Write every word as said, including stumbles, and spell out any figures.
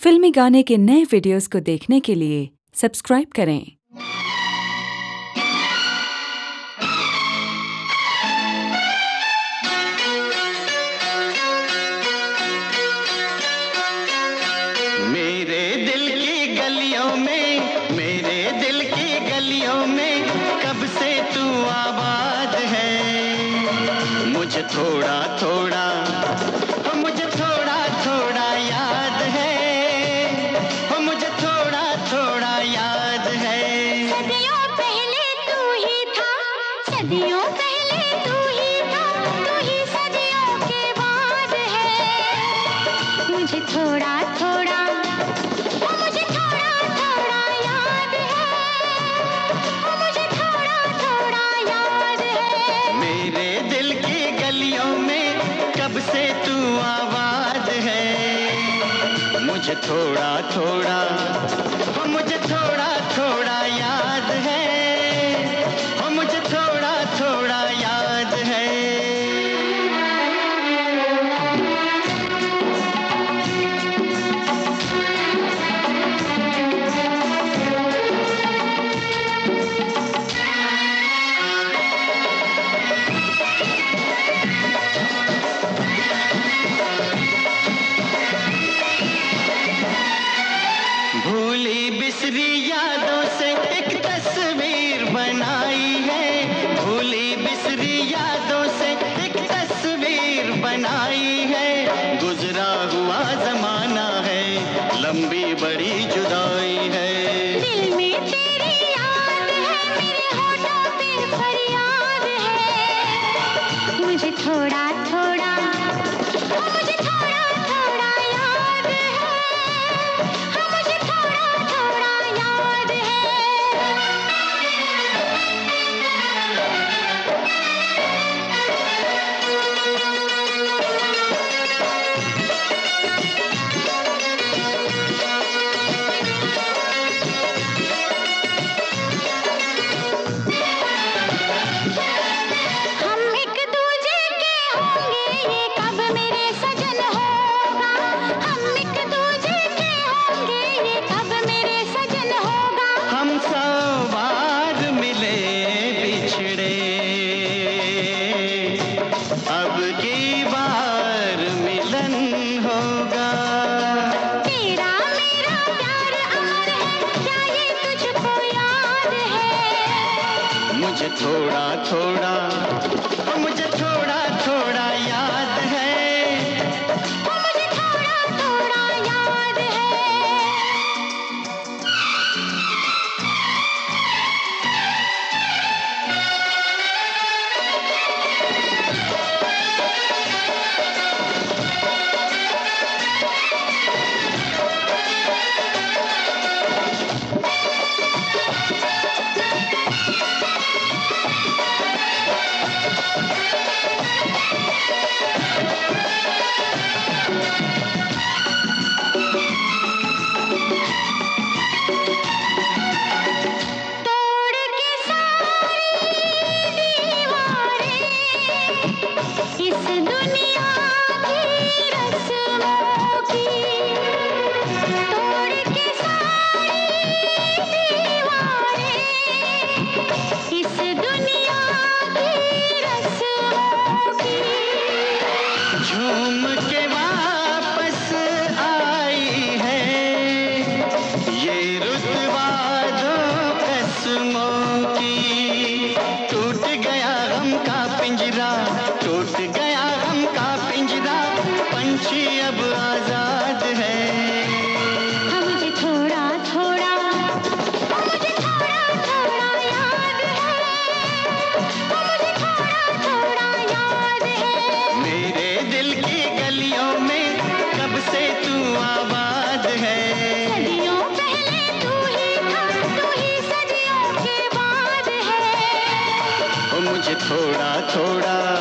फिल्मी गाने के नए वीडियोस को देखने के लिए सब्सक्राइब करें। मेरे दिल की गलियों में, मेरे दिल की गलियों में कब से तू आबाद है। मुझे थोड़ा थोड़ा मुझे थोड़ा थोड़ा याद है, मुझे थोड़ा थोड़ा याद है। सदियों पहले तू ही था, सदियों पहले तू ही था, तू ही सदियों के बाद है। मुझे थोड़ा थोड़ा मुझे थोड़ा थोड़ा याद है, मुझे थोड़ा थोड़ा याद है। मेरे दिल की गलियों में कब से तू आबाद है। मुझे थोड़ा थोड़ा मुझे थोड़ा थोड़ा याद है, मुझे थोड़ा थोड़ा याद है। भूली बिसरी यादों से एक तस्वीर बनाई है, भूली बिसरी यादों से एक तस्वीर बनाई है। गुजरा हुआ जमाना है, लंबी बड़ी जुदाई है। दिल में तेरी याद है, मेरे होठों पे फरियाद है। मुझे थोड़ा थोड़ा मुझे थोड़ा थोड़ा याद है, मुझे थोड़ा थोड़ा याद है। हम एक दूजे के होंगे, ये कब मेरे सजन होगा। हम एक दूजे के होंगे, ये कब मेरे सजन होगा। हम सौ बार मिले बिछड़े, अब की बार मिलन होगा। तेरा मेरा प्यार अमर है, क्या ये तुझको याद है। मुझे थोड़ा थोड़ा मुझे थोड़ा थोड़ा याद है। मुझे थोड़ा थोड़ा याद है। तोड़ के सारी दीवारें इस दुनिया की रस्मों की, तोड़ के सारी दीवारें इस दुनिया की रस्मों की। झूम के वापस आई है ये रुतबा दो कसमों की। टूट गया गम का पिंजरा, टूट गया गम का पिंजरा, पंछी अब आजाद है। मुझे थोड़ा थोड़ा मुझे थोड़ा थोड़ा याद है, मुझे थोड़ा थोड़ा याद है। मेरे दिल की गलियों में कब से तू आबाद है। सदियों पहले तू ही था, तू ही सदियों के बाद है। ओ मुझे थोड़ा थोड़ा